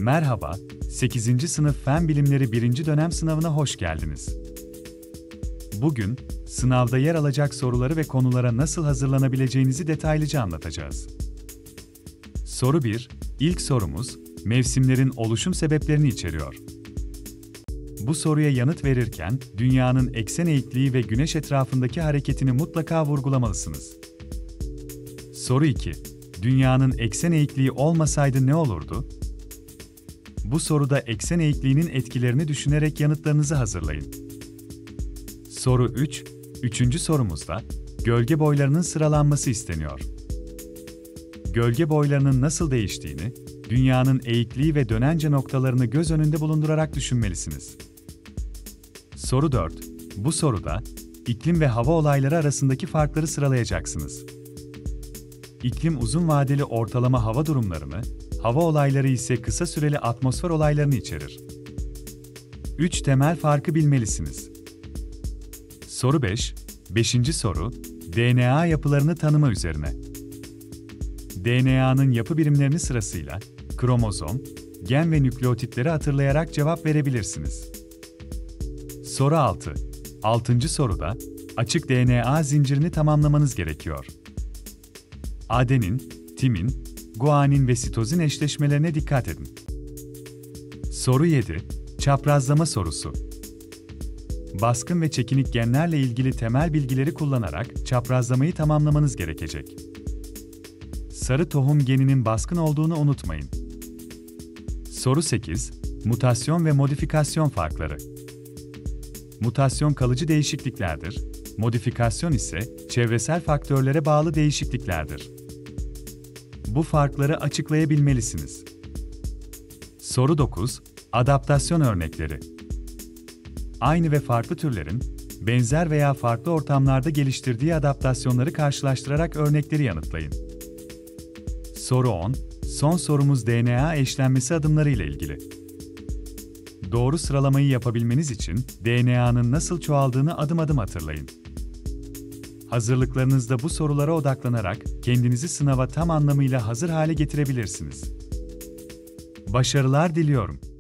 Merhaba, 8. sınıf Fen Bilimleri 1. dönem sınavına hoş geldiniz. Bugün, sınavda yer alacak soruları ve konulara nasıl hazırlanabileceğinizi detaylıca anlatacağız. Soru 1, İlk sorumuz, mevsimlerin oluşum sebeplerini içeriyor. Bu soruya yanıt verirken, Dünya'nın eksen eğikliği ve Güneş etrafındaki hareketini mutlaka vurgulamalısınız. Soru 2, Dünya'nın eksen eğikliği olmasaydı ne olurdu? Bu soruda eksen eğikliğinin etkilerini düşünerek yanıtlarınızı hazırlayın. Soru 3, üçüncü sorumuzda, gölge boylarının sıralanması isteniyor. Gölge boylarının nasıl değiştiğini, Dünya'nın eğikliği ve dönence noktalarını göz önünde bulundurarak düşünmelisiniz. Soru 4, bu soruda, iklim ve hava olayları arasındaki farkları sıralayacaksınız. İklim uzun vadeli ortalama hava durumlarını, hava olayları ise kısa süreli atmosfer olaylarını içerir. 3 temel farkı bilmelisiniz. Soru 5, 5. soru, DNA yapılarını tanıma üzerine. DNA'nın yapı birimlerini sırasıyla, kromozom, gen ve nükleotitleri hatırlayarak cevap verebilirsiniz. Soru 6, 6. soruda, açık DNA zincirini tamamlamanız gerekiyor. Adenin, timin, guanin ve sitozin eşleşmelerine dikkat edin. Soru 7, çaprazlama sorusu. Baskın ve çekinik genlerle ilgili temel bilgileri kullanarak çaprazlamayı tamamlamanız gerekecek. Sarı tohum geninin baskın olduğunu unutmayın. Soru 8, mutasyon ve modifikasyon farkları. Mutasyon kalıcı değişikliklerdir, modifikasyon ise çevresel faktörlere bağlı değişikliklerdir. Bu farkları açıklayabilmelisiniz. Soru 9, adaptasyon örnekleri. Aynı ve farklı türlerin, benzer veya farklı ortamlarda geliştirdiği adaptasyonları karşılaştırarak örnekleri yanıtlayın. Soru 10, son sorumuz DNA eşlenmesi adımları ile ilgili. Doğru sıralamayı yapabilmeniz için DNA'nın nasıl çoğaldığını adım adım hatırlayın. Hazırlıklarınızda bu sorulara odaklanarak kendinizi sınava tam anlamıyla hazır hale getirebilirsiniz. Başarılar diliyorum.